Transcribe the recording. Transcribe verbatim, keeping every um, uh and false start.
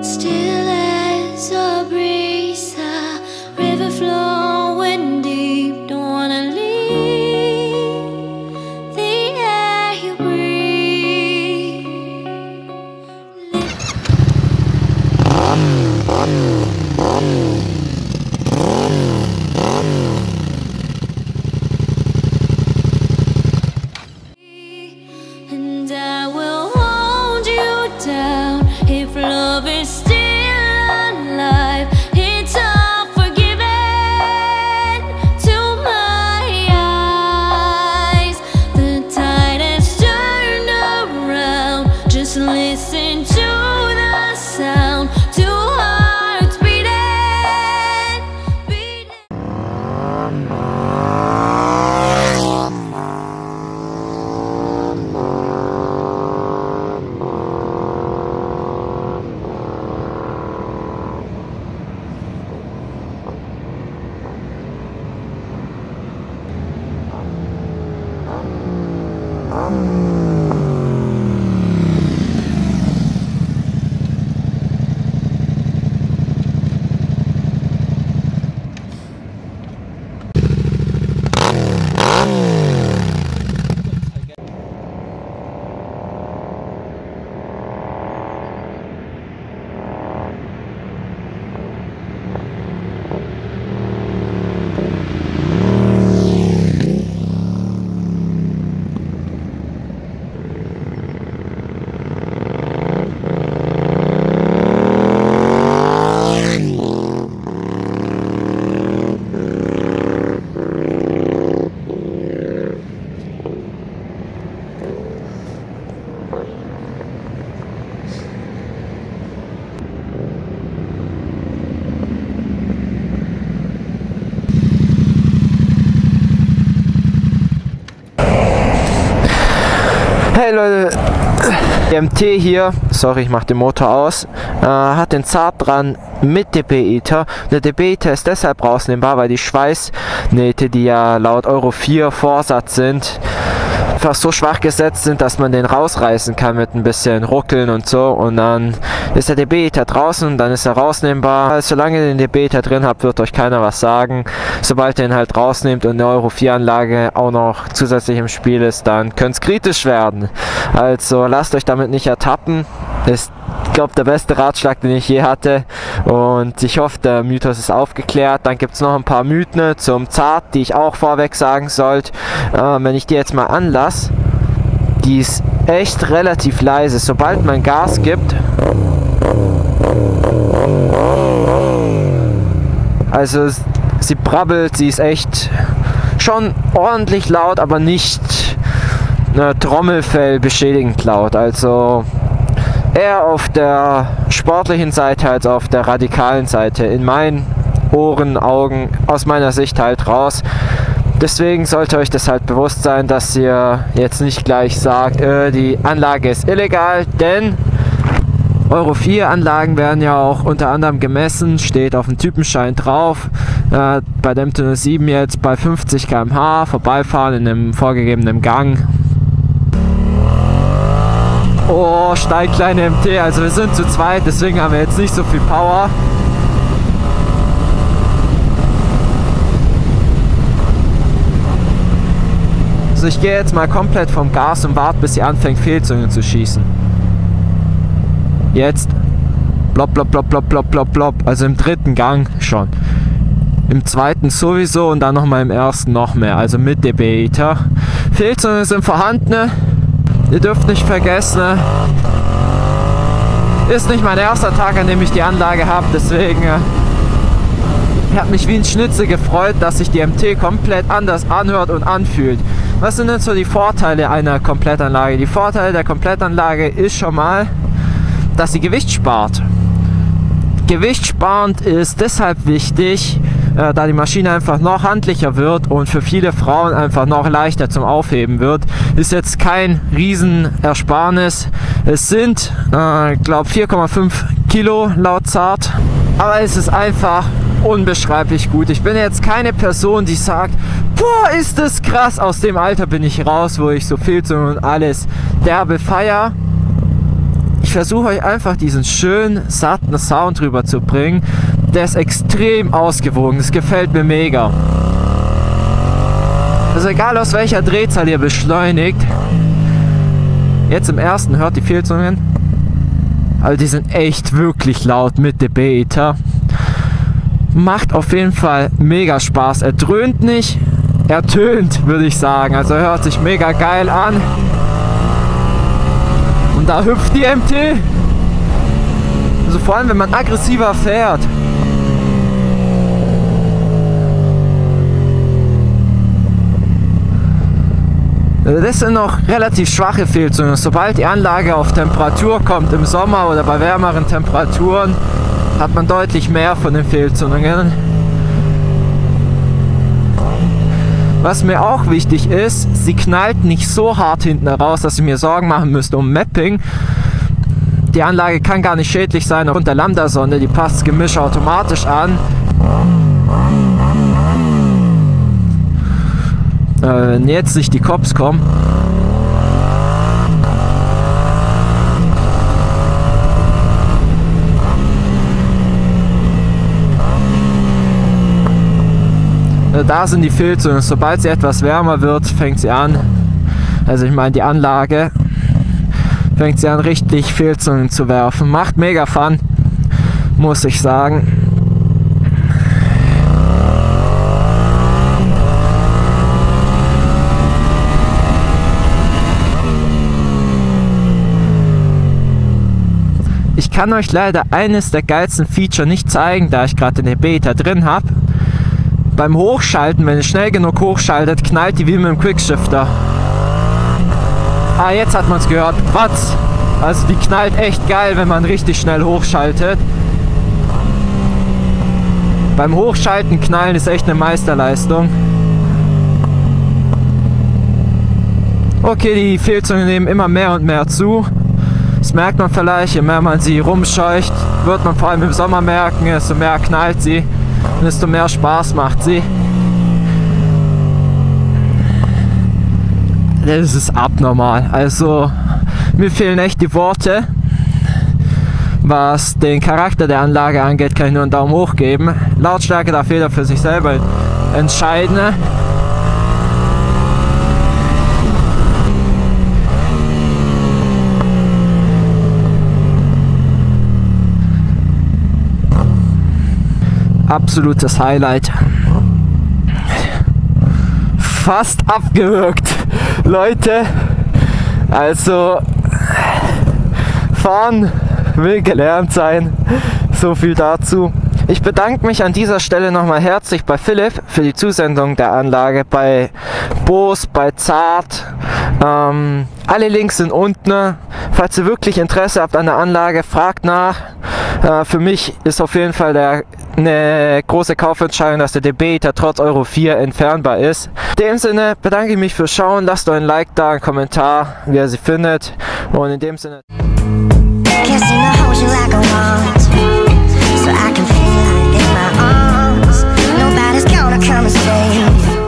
still as a breeze, a river flowing deep. Don't wanna leave the air you breathe. And I will hold you down if love is still alive. It's all forgiven to my eyes. The tide has turned around. Just listen to the sound. Two hearts beating, beating. Hey Leute, der M T hier, sorry, ich mach den Motor aus, äh, hat den Zart dran mit Debeiter. Der Debeiter ist deshalb rausnehmbar, weil die Schweißnähte, die ja laut Euro vier Vorsatz sind, fast so schwach gesetzt sind, dass man den rausreißen kann mit ein bisschen Ruckeln und so, und dann ist der Debeiter draußen, dann ist er rausnehmbar. Also, solange ihr den Debeiter drin habt, wird euch keiner was sagen. Sobald ihr ihn halt rausnehmt und eine Euro vier Anlage auch noch zusätzlich im Spiel ist, dann könnte es kritisch werden. Also lasst euch damit nicht ertappen. Ist, ich glaube, der beste Ratschlag, den ich je hatte, und ich hoffe, der Mythos ist aufgeklärt. Dann gibt es noch ein paar Mythen zum Zart, die ich auch vorweg sagen sollte. Äh, wenn ich die jetzt mal anlasse, die ist echt relativ leise. Sobald man Gas gibt, also sie brabbelt, sie ist echt schon ordentlich laut, aber nicht äh, Trommelfell beschädigend laut. Also eher auf der sportlichen Seite als auf der radikalen Seite. In meinen Ohren, Augen, aus meiner Sicht halt raus. Deswegen sollte euch das halt bewusst sein, dass ihr jetzt nicht gleich sagt, äh, die Anlage ist illegal, denn Euro vier Anlagen werden ja auch unter anderem gemessen, steht auf dem Typenschein drauf. Äh, bei der M T null sieben jetzt bei fünfzig Kilometer pro Stunde vorbeifahren in einem vorgegebenen Gang. Oh, steigt kleine M T, also wir sind zu zweit, deswegen haben wir jetzt nicht so viel Power. Also ich gehe jetzt mal komplett vom Gas und warte, bis sie anfängt, Fehlzüge zu schießen. Jetzt. Blop, blop, blop, blop, blop, blop, blop. Also im dritten Gang schon. Im zweiten sowieso und dann nochmal im ersten noch mehr. Also mit Debeiter. Fehlzüge sind vorhanden. Ihr dürft nicht vergessen, ist nicht mein erster Tag, an dem ich die Anlage habe, deswegen ich habe mich wie ein Schnitzel gefreut, dass sich die M T komplett anders anhört und anfühlt. Was sind denn so die Vorteile einer Komplettanlage? Die Vorteile der Komplettanlage ist schon mal, dass sie Gewicht spart. Gewichtsparend ist deshalb wichtig, äh, da die Maschine einfach noch handlicher wird und für viele Frauen einfach noch leichter zum Aufheben wird. Ist jetzt kein Riesenersparnis. Es sind, äh, glaube vier Komma fünf Kilo laut Zart, aber es ist einfach unbeschreiblich gut. Ich bin jetzt keine Person, die sagt, boah, ist das krass. Aus dem Alter bin ich raus, wo ich so viel zu und alles derbe feier. Ich versuche euch einfach diesen schönen, satten Sound rüberzubringen. Der ist extrem ausgewogen, das gefällt mir mega. Also egal aus welcher Drehzahl ihr beschleunigt, jetzt im ersten hört die Fehlzungen, also die sind echt wirklich laut mit dem Beta. Macht auf jeden Fall mega Spaß. Er dröhnt nicht, er tönt, würde ich sagen. Also hört sich mega geil an. Und da hüpft die M T. Also vor allem, wenn man aggressiver fährt. Das sind noch relativ schwache Fehlzungen. Sobald die Anlage auf Temperatur kommt, im Sommer oder bei wärmeren Temperaturen, hat man deutlich mehr von den Fehlzungen. Was mir auch wichtig ist, sie knallt nicht so hart hinten raus, dass ich mir Sorgen machen müsste um Mapping. Die Anlage kann gar nicht schädlich sein aufgrund der Lambda-Sonde, die passt das Gemisch automatisch an. Äh, wenn jetzt nicht die Cops kommen. Äh, da sind die Fehlzungen. Sobald sie etwas wärmer wird, fängt sie an. Also ich meine die Anlage fängt sie an richtig Fehlzungen zu werfen. Macht mega Fun, muss ich sagen. Ich kann euch leider eines der geilsten Feature nicht zeigen, da ich gerade in der Beta drin habe. Beim Hochschalten, wenn ihr schnell genug hochschaltet, knallt die wie mit dem Quickshifter. Ah, jetzt hat man es gehört. Was? Also die knallt echt geil, wenn man richtig schnell hochschaltet. Beim Hochschalten knallen ist echt eine Meisterleistung. Okay, die Fehlzungen nehmen immer mehr und mehr zu. Das merkt man vielleicht, je mehr man sie rumscheucht, wird man vor allem im Sommer merken, desto mehr knallt sie und desto mehr Spaß macht sie. Das ist abnormal, also mir fehlen echt die Worte. Was den Charakter der Anlage angeht, kann ich nur einen Daumen hoch geben. Lautstärke darf jeder für sich selber entscheiden. Absolutes Highlight. Fast abgewürgt, Leute. Also fahren will gelernt sein. So viel dazu. Ich bedanke mich an dieser Stelle nochmal herzlich bei Philipp für die Zusendung der Anlage, bei Bose, bei Zart. Ähm, alle Links sind unten. Falls ihr wirklich Interesse habt an der Anlage, fragt nach. Äh, für mich ist auf jeden Fall der, eine große Kaufentscheidung, dass der Debater trotz Euro vier entfernbar ist. In dem Sinne bedanke ich mich fürs Schauen. Lasst euch ein Like da, einen Kommentar, wie ihr sie findet. Und in dem Sinne... Kissing the hold you like I want, so I can feel it in my arms. Nobody's gonna come and save.